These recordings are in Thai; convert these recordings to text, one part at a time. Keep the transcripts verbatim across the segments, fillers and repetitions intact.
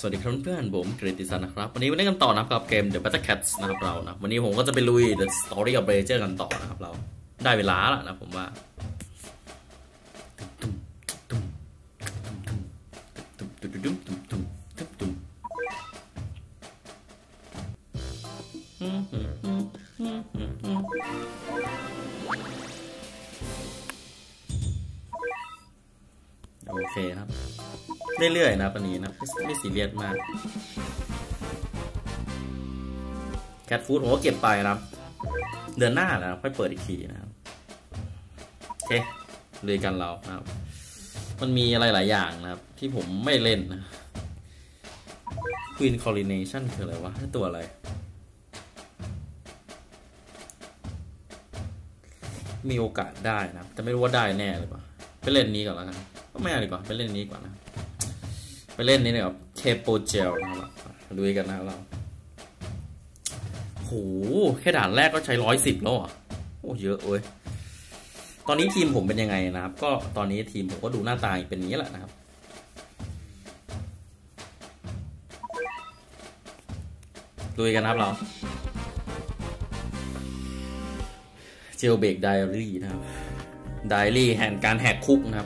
สวัสดีครับเพื่อนผมกฤติสันนะครับวันนี้มาเล่นกันต่อนะครับกับเกม The Battle Cats นะครับเรานะวันนี้ผมก็จะไปลุย The Story of Rage กันต่อนะครับเราได้เวลาแล้วนะผมว่าโอเคครับเรื่อยๆนะปันนี้นะไม่ซีเรียสมากแคทฟู้ดผมก็เก็บไปนะครับเดือนหน้าแล้วค่อยเปิดอีกทีนะครับโอเคเลยกันเรานะครับมันมีอะไรหลายอย่างนะครับที่ผมไม่เล่นนะ Queen Coronation คืออะไรวะตัวอะไรมีโอกาสได้นะแต่ไม่รู้ว่าได้แน่หรือเปล่าไปเล่นนี้ก่อนแล้วกันก็ไม่เอาดีกว่าไปเล่นนี้ก่อนนะไปเล่นนี้นะครับเคโปเจลนะครับดูกันนะเราโหแค่ด่านแรกก็ใช้ร้อยสิบแล้วอ่ะโอ้เยอะเว้ยตอนนี้ทีมผมเป็นยังไงนะครับก็ตอนนี้ทีมผมก็ดูหน้าตาเป็นอย่างนี้แหละนะครับดูกันนะครับเราเจลเบรกไดอารี่นะครับไดอารี่แห่งการแหกคุกนะครับ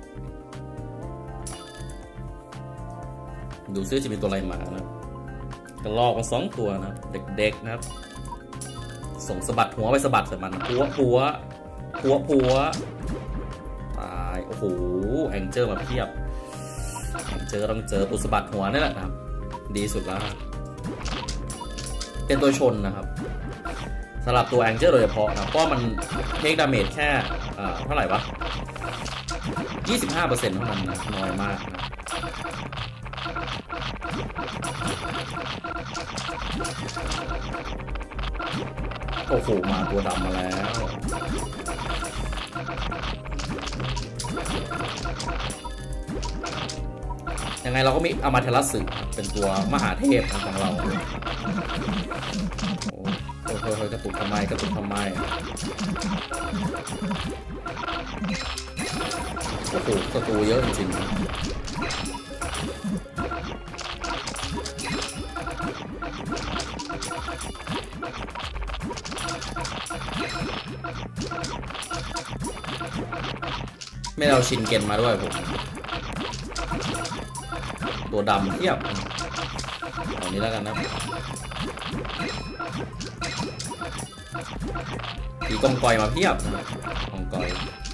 ดูซิจะมีตัวอะไรมานะกระลอกมาสองตัวนะเด็กๆนะครับส่งสะบัดหัวไปสะบัดใส่มันพัวพัวพัวพัวตายโอ้โหแองเจิลมาเพียบแองเจิลต้องเจอตัวสะบัดหัวนี่แหละนะครับดีสุดแล้วเป็นตัวชนนะครับสำหรับตัวแองเจิลโดยเฉพาะนะเพราะมันเทคดาเมจแค่เท่าไหร่วะ ยี่สิบห้าเปอร์เซ็นต์ เท่านั้นนะน้อยมากนะโอ้โหมาตัวดำมาแล้วยังไงเราก็มีอามาเทลัสสึเป็นตัวมหาเทพของเราโอ้โหกระตุกทำไมกระตุกทำไมโอ้โหศัตรูเยอะจริงๆไม่เอาชินเกนมาด้วยผมตัวดำเทียบตอนนี้แล้วกันนะตีกองกอยมาเพียบนะกองกอย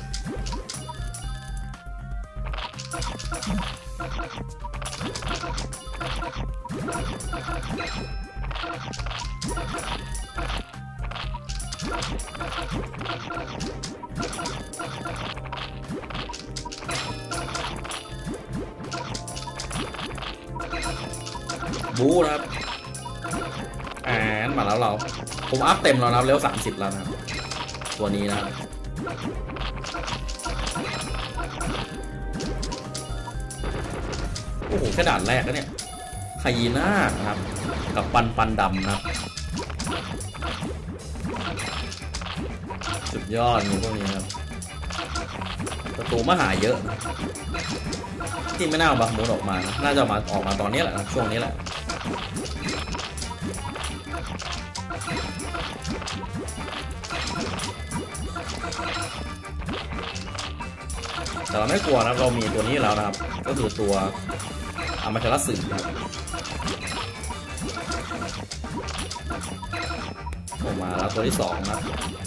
บู๊นะครับแอนมาแล้วเราผมอัพเต็มแล้วนะเร็วสามสิบแล้วนะครับตัวนี้นะครับโอ้โหแค่ด่านแรกแล้วเนี่ยไคยีน่านะครับกับปันปันดำนะครับสุดยอดมีพวกนี้ครับประตูมาหาเยอะนะที่ไม่น่าเอาบักมูนออกมานะน่าจะมาออกมาตอนนี้แหละนะช่วงนี้แหละแต่เราไม่กลัวนะเรามีตัวนี้แล้วนะครับก็คือตัวอามาเทลัสสึนะครับออกมาแล้วตัวที่สองนะ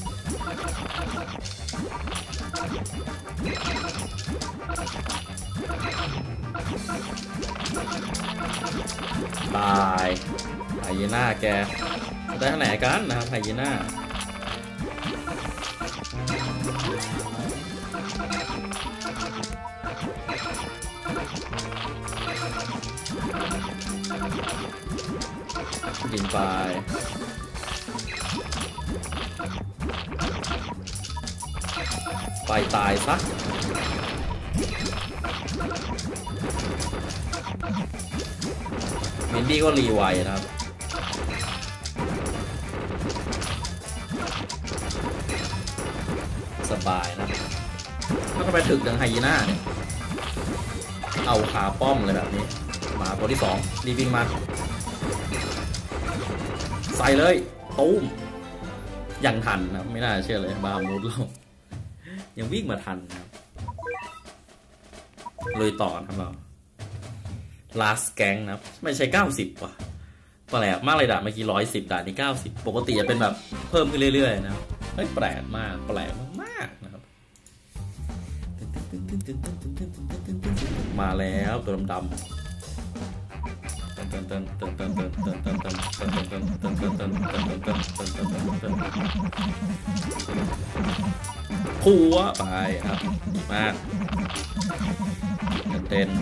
ตายไฮยีน่าแกได้ทางไหนกันนะครับไฮยีน่าดินไปไปตายซะมินดี้ก็รีไวนะครับสบายนะถ้าไปถึกดังไฮยีน่าเนี่ย เอาขาป้อมเลยแบบนี้มาตัวที่สองรีบวิ่งมาใส่เลยตุ้มยังทันนะไม่น่าเชื่อเลยบามูดเรายังวิ่งมาทันนะครับเลยต่อครับเรา last gang นะครับไม่ใช่เก้าสิบว่ะแปลกมากเลยด่าเมื่อกี้ร้อยสิบด่านี่เก้าสิบปกติจะเป็นแบบเพิ่มขึ้นเรื่อยๆนะครับเฮ้ยแปลกมากแปลกมากๆนะครับมาแล้วตัวดำๆผัวไปครับดีมากเต้น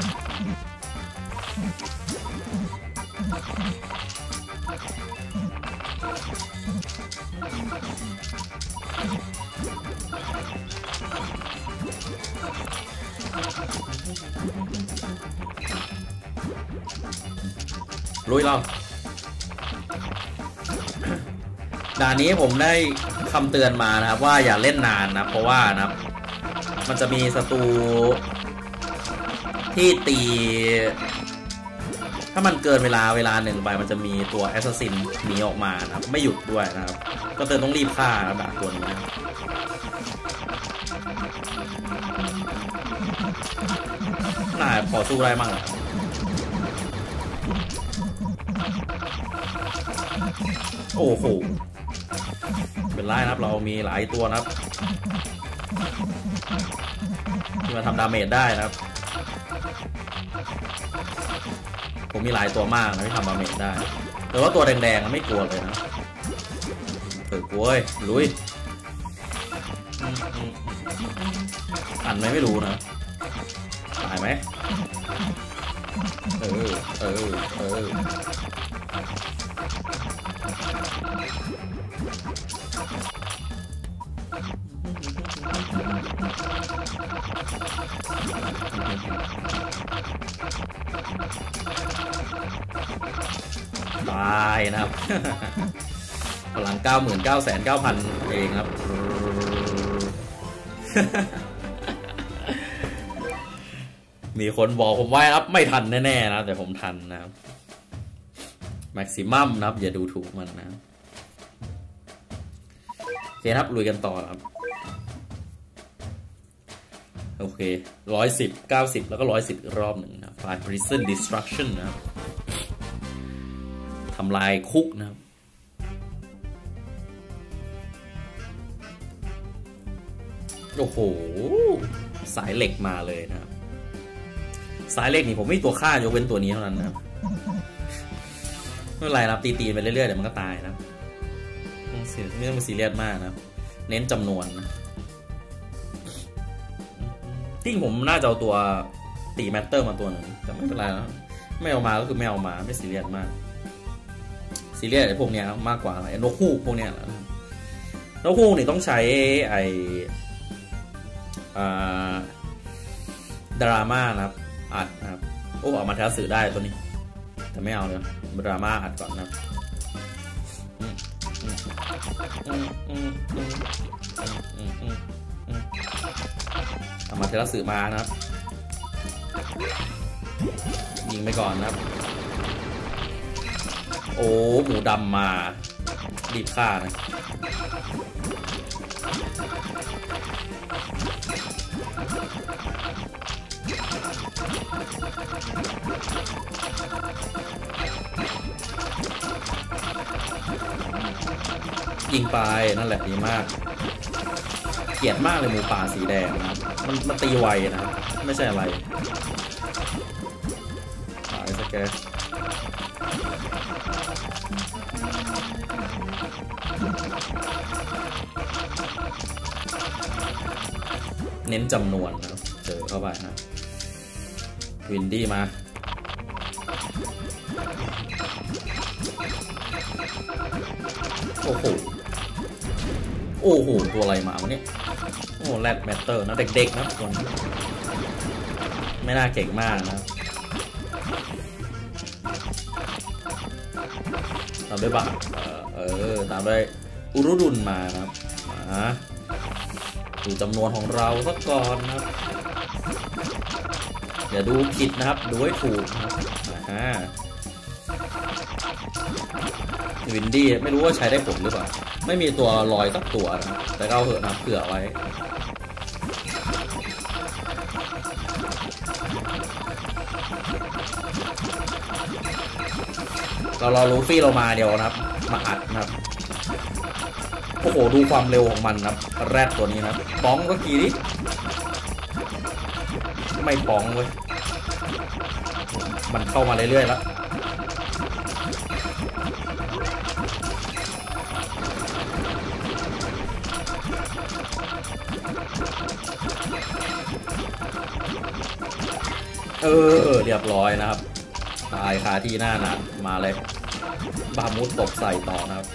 ลุยเราด่านนี้ผมได้คำเตือนมานะครับว่าอย่าเล่นนานนะเพราะว่านะมันจะมีศัตรูที่ตีถ้ามันเกินเวลาเวลาหนึ่งไปมันจะมีตัวแอสซัสซินหนีออกมานะครับไม่หยุดด้วยนะครับก็เตือนต้องรีบฆ่านะด่านตัวนี้นะน่าพอสู้ได้มั่งนะโอ้โหเป็นไรนะครับเรามีหลายตัวนะครับที่มาทำดาเมจได้นะครับผมมีหลายตัวมากนะที่ทำดาเมจได้แต่ว่าตัวแดงๆไม่กลัวเลยนะเปิดกลัวลุยอันไหมไม่รู้นะตายไหมเออเออเออตายนะครับพลัง เก้าหมื่นเก้าแสนเก้าพัน เองครับมีคนบอกผมว่าครับไม่ทันแน่ๆนะแต่ผมทันนะครับแม็กซิมัมนะครับอย่าดูถูกมันนะโอเคครับลุยกันต่อครับโอเคร้อยสิบเก้าสิบแล้วก็ร้อยสิบอีกรอบหนึ่งนะไฟล์ prison destruction นะครับทำลายคุกนะครับโอ้โหสายเหล็กมาเลยนะครับสายเหล็กนี่ผมไม่มีตัวฆ่ายกเว้นตัวนี้เท่านั้นนะครับไม่เป็นไรนะครับตีตีไปเรื่อยๆเดี๋ยวมันก็ตายนะไม่ต้องซีเรียสมากนะเน้นจำนวนนะที่ผมน่าจะเอาตัวตีแมตเตอร์มาตัวหนึ่งแต่ไม่เป็นไรนะไม่เอามาก็คือไม่เอามาไม่ซีเรียสมากซีเรียสไอ้พวกเนี้ยมากกว่าอะไรนกฮูกพวกเนี้ยนกฮูกนี่ต้องใช้ไอ้ดราม่านะครับอัดนะครับโอ้ออกมาแทสสื่อได้ตัวนี้แต่ไม่เอาเลยดราม่าอัดก่อนนะเอามาเทสสื่อมานะครับยิงไปก่อนนะครับโอ้หมูดำมารีบฆ่านะยิงไปนั่นแหละดีมากเกลียดมากเลยหมูป่าสีแดงนะครับมันมันตีไวนะครับไม่ใช่อะไรตายสักแกเน้นจำนวนนะครับเจอเข้าไปนะวินดี้มาโอ้โหโอ้โหตัวอะไรมาวะเนี่ยโอ้แรดแมตเตอร์นะเด็กๆนะคนไม่น่าเก่งมากนะตามด้วยบาเออตามด้วยอุรุดุลมานะครับมาดูจำนวนของเราสักก่อนนะครับอย่าดูผิดนะครับดูให้ถูกนะครับอ่าวินดี้ไม่รู้ว่าใช้ได้ผลหรือเปล่าไม่มีตัวลอยสักตัวนะแต่เอาเหอะนะเผื่อไว้เราเราลูฟี่เรามาเดียวนะครับมาอัดนะครับโอ้โหดูความเร็วของมันนะครับแรดตัวนี้นะป้องก็กี่ดิไม่ป้องเว้ยมันเข้ามาเรื่อยๆแล้วเออเรียบร้อยนะครับตายคาที่หน้าหนามาเลยบามูดตกใส่ต่อนะครับ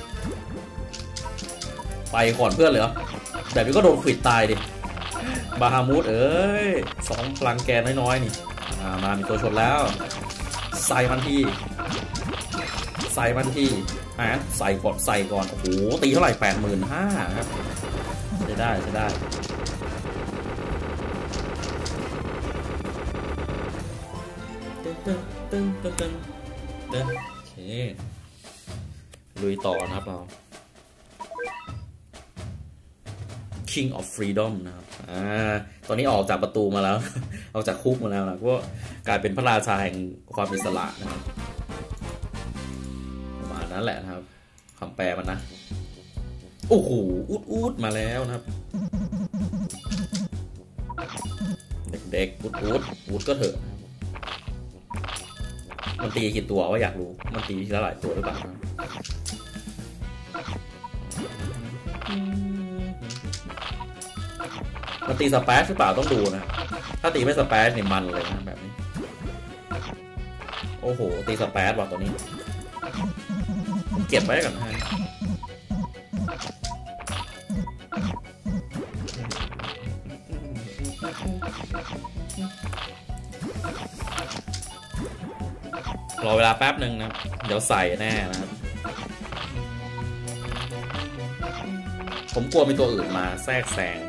ไปก่อนเพื่อนเลยเหรอแบบนี้ก็โดนขวิดตายดิบาฮามูดเอ้ยสองพลังแกนน้อยๆนี่มามีตัวชนแล้วใส่มันที่ใส่มันที่ฮะใส่ก่อนใส่ก่อนโอ้โหตีเท่าไหร่แปดหมื่นห้าครับใช้ได้ใช้ได้ตึ้งตึ้งตึ้งตึ้งตึ้งตึ้งโอเคลุยต่อนะครับเรา King of Freedom นะครับอ่าตอนนี้ออกจากประตูมาแล้ว ออกจากคุกมาแล้วนะก็กลายเป็นพระราชาแห่งความอิสระนะครับประมาณนั้นแหละนะครับคำแปลมันนะโอ้โหอุดอุดมาแล้วนะครับเด็กๆอุดอุดอุดก็เถอะมันตีกี่ตัวว่าอยากรู้มันตีทีละหลายตัวหรือเปล่ามันตีสเปซหรือเปล่าต้องดูนะถ้าตีไม่สเปซเนี่ยมันเลยนะแบบนี้โอ้โหตีสเปซว่ะตัวนี้เก็บไว้ก่อนนะรอเวลาแป๊บหนึ่งนะเดี๋ยวใส่แน่นะครับผมกลัวมีตัวอื่นมาแทรกแซง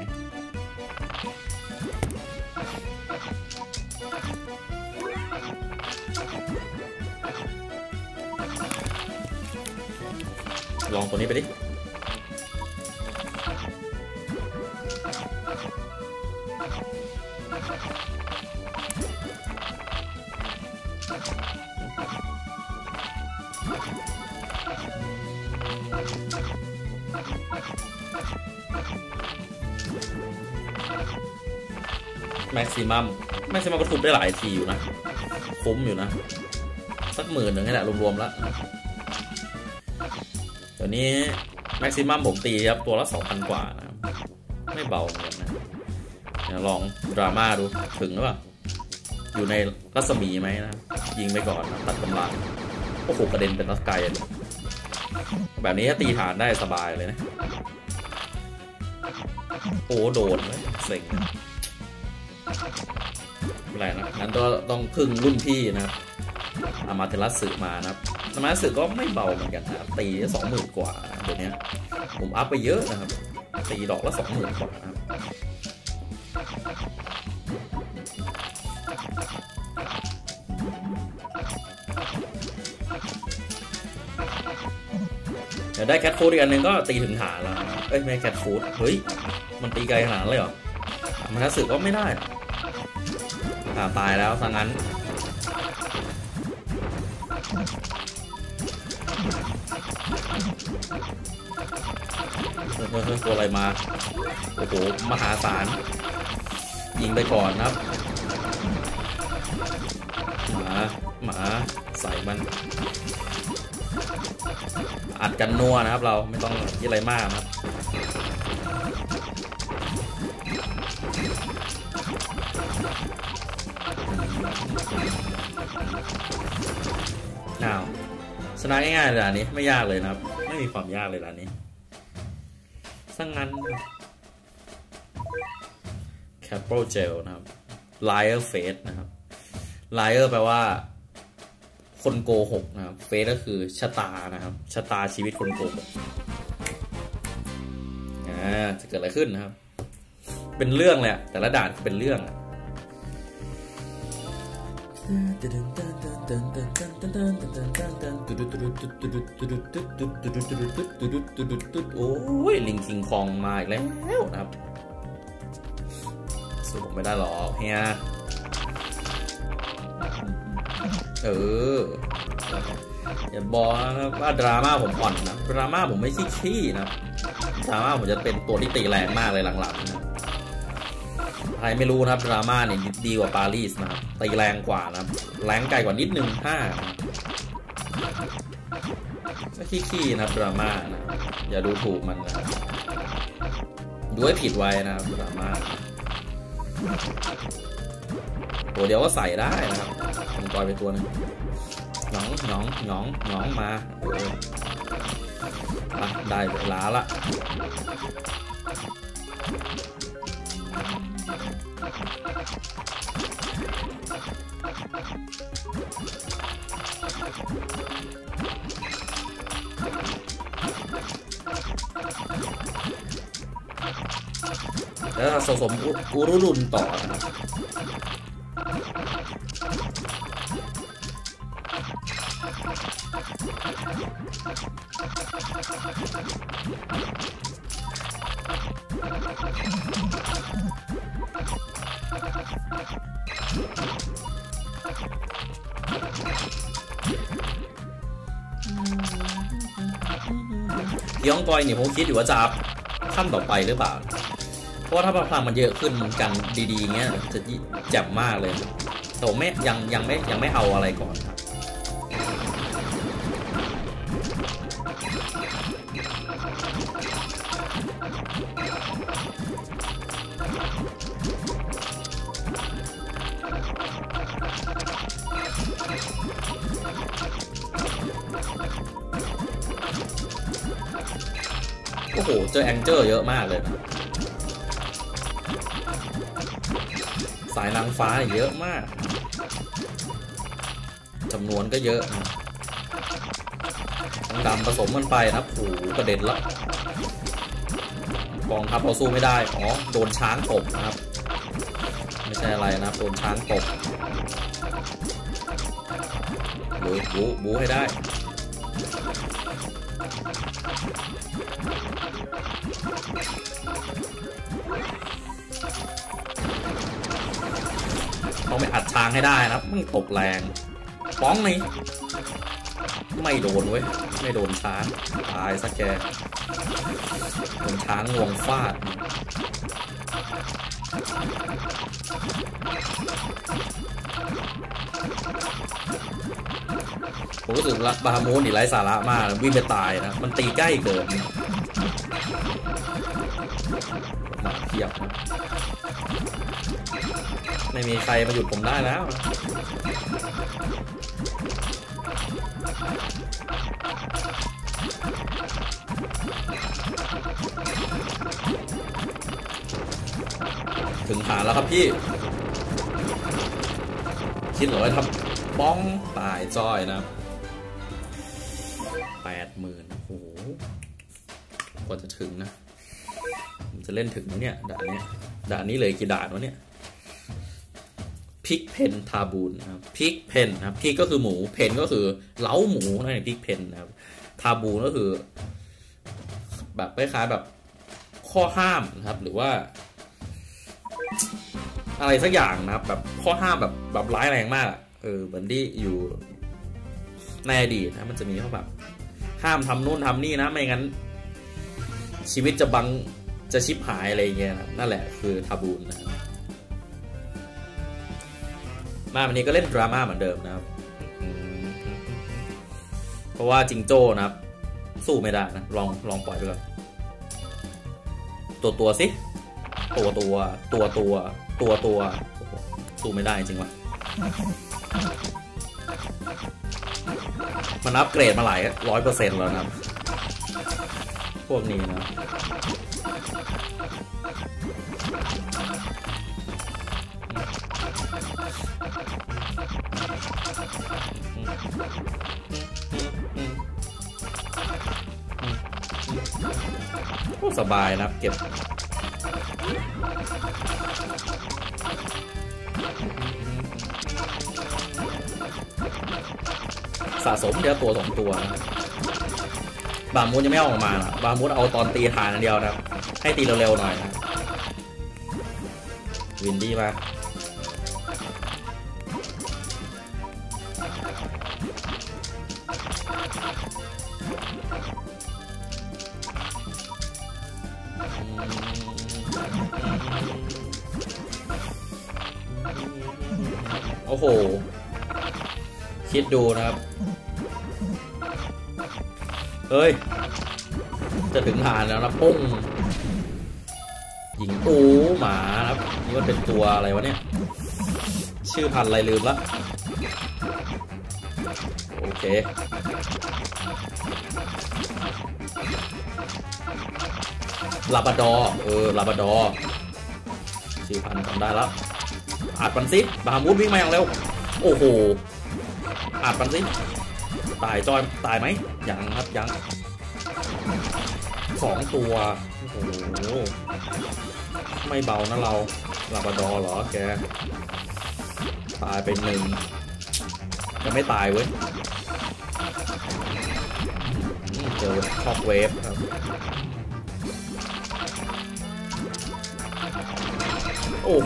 ลองตัวนี้ไปดิแม็กซิมัมแม็กซิมัมก็ทุบได้หลายทีอยู่นะคุ้มอยู่นะสักหมื่นหนึ่งนี่แหละรวมๆแล้วเดี๋ยวนี้แม็กซิมัมผมตีครับตัวละสองพันกว่านะครับไม่เบาเหมือนกันนะลองดราม่าดูถึงหรือเปล่าอยู่ในรัศมีไหมนะยิงไปก่อนตัดกำลังโอ้โหกระเด็นเป็นนักไกลแบบนี้ตีฐานได้สบายเลยนะโอ้โดนเลยเซ็งอะไรนะงั้นก็ต้องพึ่งรุ่นพี่นะครับอามาเทลัสสึมานะครับอามาเทลัสสึก็ไม่เบาเหมือนกันนะครับตีสองหมื่นกว่าเดี๋ยวนี้ผมอัพไปเยอะนะครับตีดอกละสองหมื่นกว่านะครับเดี๋ยวได้แคทฟูดอีกอันหนึ่งก็ตีถึงฐานแล้วเอ้ยไม่แคทฟูดเฮ้ยมันตีไกลขนาดเลยเหรออามาเทลัสสึก็ไม่ได้ตายแล้วซะงั้นเฮ้ยตัวอะไรมาโอ้โหมหาศาลยิงไปก่อนนะครับหมาหมาใส่มันอัดกันนัวนะครับเราไม่ต้องคิดอะไรมากครับอ้าวชนะง่ายๆเลยร้านนี้ไม่ยากเลยนะครับไม่มีความยากเลยร้านนี้สังงั้น Capital Gel นะครับ Liar Face นะครับ Liar แปลว่าคนโกหกนะครับ Face ก็คือชะตานะครับชะตาชีวิตคนโกหกอ่าจะเกิดอะไรขึ้นนะครับเป็นเรื่องเลยแต่ละด่านเป็นเรื่องโอ้ยลิงคิงคองมาอีกแล้วนะครับสู้ผมไม่ได้หรอกเฮียเอออย่าบอกนะว่าดราม่าผมอ่อนนะดราม่าผมไม่ขี้ๆนะดราม่าผมจะเป็นตัวที่ตีแรงมากเลยหลังๆนะใครไม่รู้นะครับดราม่าเนี่ยดีกว่าปารีสนะครับตีแรงกว่านะครับแรงไกลกว่านิดนึงห้าไม่ขี้ๆนะครับดราม่านะอย่าดูถูกมันนะดูให้ผิดไว้นะครับดราม่าตัวเดียวก็ใส่ได้นะครับผมปล่อยไปตัวนึงหนองหนองหนองหนองมาเออได้เวลาละแล้วผสมอุรุรุนต่อนะครับยองกอยเนี่ยผมคิดอยู่ว่าจะขั้นต่อไปหรือเปล่าเพราะว่าถ้าพลังมันเยอะขึ้นมันกันดีๆเงี้ยจะแจ่มมากเลยแต่ไม่ยังยังไม่ยังไม่เอาอะไรก่อนครับโอ้โหเจอแองเจอร์เยอะมากเลยนะสายนางฟ้าเยอะมากจำนวนก็เยอะนะทั้งดำผสมกันไปนะโอ้โหกระเด็นละกองทัพเราสู้ไม่ได้อ๋อโดนช้างตบนะครับไม่ใช่อะไรนะโดนช้างตบเลยบู๊บู๊ให้ได้ต้องไปอัดช้างให้ได้นะมันตบแรงป้องนี่ไม่โดนเว้ยไม่โดนช้างตายซะแกโดนช้างงวงฟาดผมรู้สึกละบาฮามูนนี่ไร้สาระมากวิ่งไปตายนะมันตีใกล้เกินมาเทียบนะไม่มีใครมาหยุดผมได้แล้วถึงฐานแล้วครับพี่คิดเหรอว่าทำป้องตายจ้อยนะแปดหมื่นโอ้โหกว่าจะถึงนะผมจะเล่นถึงเนี่ยด่านนี้ด่านนี้เลยกี่ด่านวะเนี่ยพิกเพนทาบูนนะครับพิกเพนนะครับพิกก็คือหมูเพนก็คือเล้าหมูนั่นเองพิกเพนนะครับทาบูนก็คือแบบคล้ายๆแบบข้อห้ามนะครับหรือว่าอะไรสักอย่างนะครับแบบข้อห้ามแบบแบบร้ายแรงมากเออเหมือนที่อยู่ในอดีตนะมันจะมีข้อแบบห้ามทำนู่นทำนี่นะไม่งั้นชีวิตจะบังจะชิบหายอะไรเงี้ยนะนั่นแหละคือทาบูนนะครับมาวันนี้ก็เล่นดราม่าเหมือนเดิมนะครับเพราะว่าจิงโจ้นะครับสู้ไม่ได้นะลองลองปล่อยไปก่อนตัวตัวสิตัวตัวตัวตัวตัวตัวสู้ไม่ได้จริงวะมันอัปเกรดมาหลายร้อยเปอร์เซ็นต์แล้วนะพวกนี้นะสบายนะเก็บสะสมเดียวตัวสองตัวนะบามูดยังไม่ออกมานะบามูดเอาตอนตีฐานอันเดียวนะให้ตีเร็วๆหน่อยนะวินดี้มาโอ้โหคิดดูนะครับเฮ้ยจะถึงฐานแล้วนะปุ้งยิงปูหมาครับนี่มันเป็นตัวอะไรวะเนี่ยชื่อพันธุ์อะไรลืมละโอเคลาบราดอร์เออลาบราดอร์ชื่อพันธุ์จำได้แล้วอาดปันซิบามูดวิ่งมาอย่างเร็วโอ้โหอาดปันซิตายจอยตายไหมยังครับยังสองตัวโอ้โหไม่เบานะเราลาบราดอร์เหรอแกตายไปหนึ่งจะไม่ตายเว้ยเจอช็อคเวฟครับโอ้โห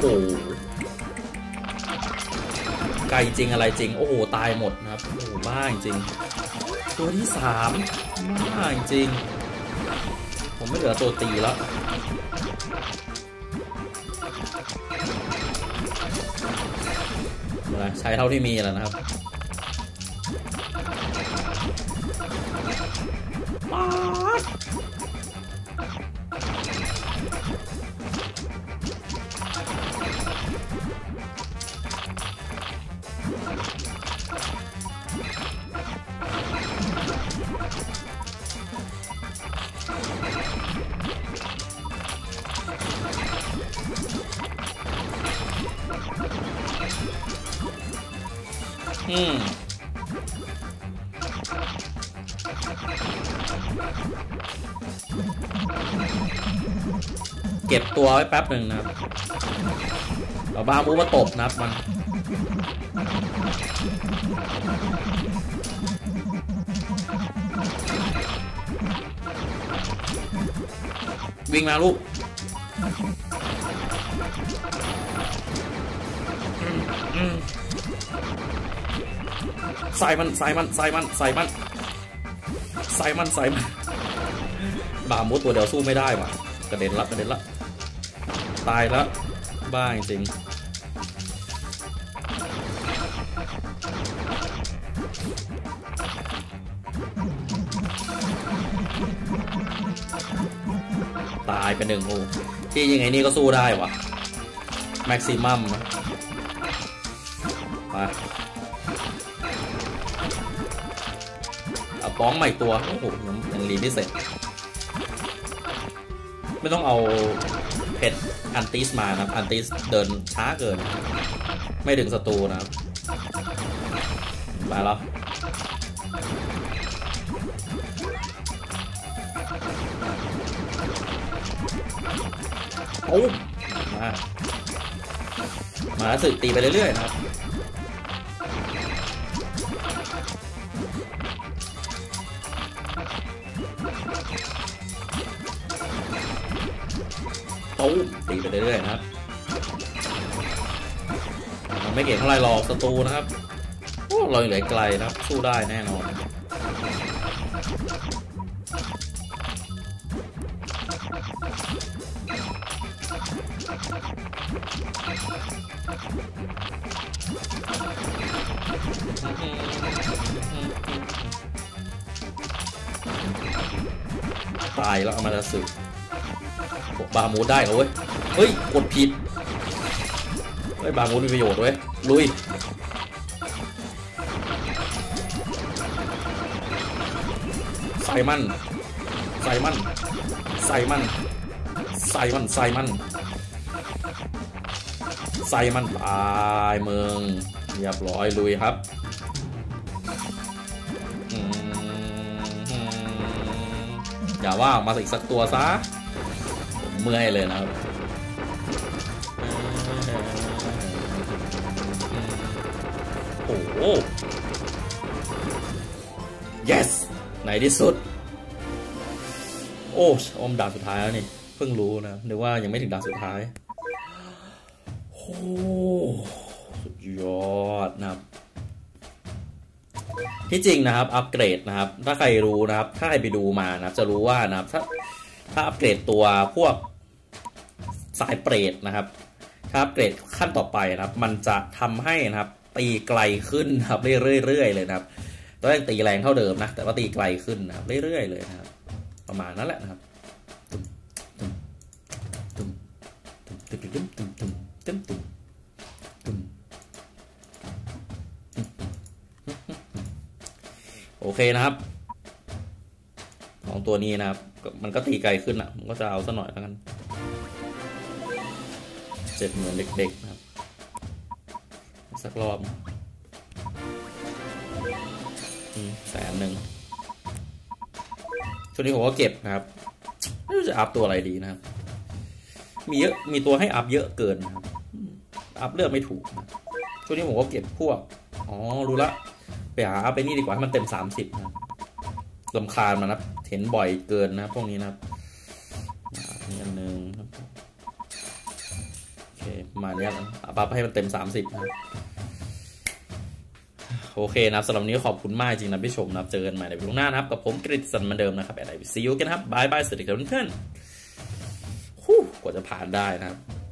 ไกลจริงอะไรจริงโอ้โหตายหมดนะครับโอ้โหบ้าจริงตัวที่สามบ้าจริงผมไม่เหลือตัวตีแล้วใช้เท่าที่มีแล้วนะครับอืมเก็บตัวไว้แป๊บหนึ่งนะครับเอาบามูมาตบนะครับมันวิ่งมาลูกใส่มันใส่มันใส่มันใส่มันใส่มันใส่มันบามูดตัวเดียวสู้ไม่ได้ว่ะกระเด็นละกระเด็นละตายแล้วบ้าจริงตายไปหนึ่งโอ้ที่ยังไงนี่ก็สู้ได้วะแม็กซิมัมนะไปป้องใหม่ตัวโอ้โหยังรีไม่เสร็จไม่ต้องเอาเพชรอันติสมานะอันติสเดินช้าเกินไม่ถึงศัตรูนะไปแล้วโอ้มามาสึกตีไปเรื่อยๆนะครับตู้ตีไปเรื่อยๆนะครับมันไม่เก่งเท่าไรหรอกศัตรูนะครับโอ้เราเหลือไกลนะครับสู้ได้แน่นอนตายแล้วเอามาจะสึกบามูดได้เหรอเว้ยเฮ้ยกดผิดเฮ้ยบามูดมีประโยชน์เว้ยลุยใส่มันใส่มันใส่มันใส่มันใส่มันใส่มันตายเมืองเรียบร้อยลุยครับอย่าว่ามาอีกสักตัวซะเมื่อยเลยนะครับโอ้โห yes ในที่สุดโอ้อมด่านสุดท้ายแล้วนี่เพิ่งรู้นะนึกว่ายังไม่ถึงด่านสุดท้ายโอ้สุดยอดนะครับที่จริงนะครับอัปเกรดนะครับถ้าใครรู้นะครับถ้าใครไปดูมานะครับจะรู้ว่านะครับถ้าถ้าอัปเกรดตัวพวกสายเปรตนะครับถ้าอัปเกรดขั้นต่อไปนะครับมันจะทำให้นะครับตีไกลขึ้นครับเรื่อยๆเลยนะครับตอนแรกตีแรงเท่าเดิมนะแต่ว่าตีไกลขึ้นนะครับเรื่อยๆเลยนะครับประมาณนั้นแหละนะครับตุ้มตุ้มตุ้มตุ้มตุ้มตุ้มตุ้มตุ้มโอเคนะครับของตัวนี้นะครับมันก็ตีไกลขึ้นอ่ะผมก็จะเอาซะหน่อยแล้วกันเจ็ดเหมือนเด็กๆนะครับสักรอบแสนหนึ่งช่วงนี้ผมก็เก็บนะครับไม่รู้จะอัพตัวอะไรดีนะครับมีเยอะมีตัวให้อัพเยอะเกินนะครับอัพเลือกไม่ถูกนะช่วงนี้ผมก็เก็บพวกอ๋อรู้ละไปหาอัพไปนี่ดีกว่าให้มันเต็มสามสิบนะรำคาญมันนะเห็นบ่อยเกินนะพวกนี้นะครับนี่อันหนึ่งโอเคมาเนี้ยอัพให้มันเต็มสามสิบนะโอเคนะครับสำหรับวันนี้ขอบคุณมากจริงนะพี่ชมนะครับเจอกันใหม่ในวิดีโอหน้านะครับกับผมกฤษณันเหมือนเดิมนะครับแอดไอซียูกันครับบายบายสวัสดีครับเพื่อนๆกว่าจะผ่านได้นะครับ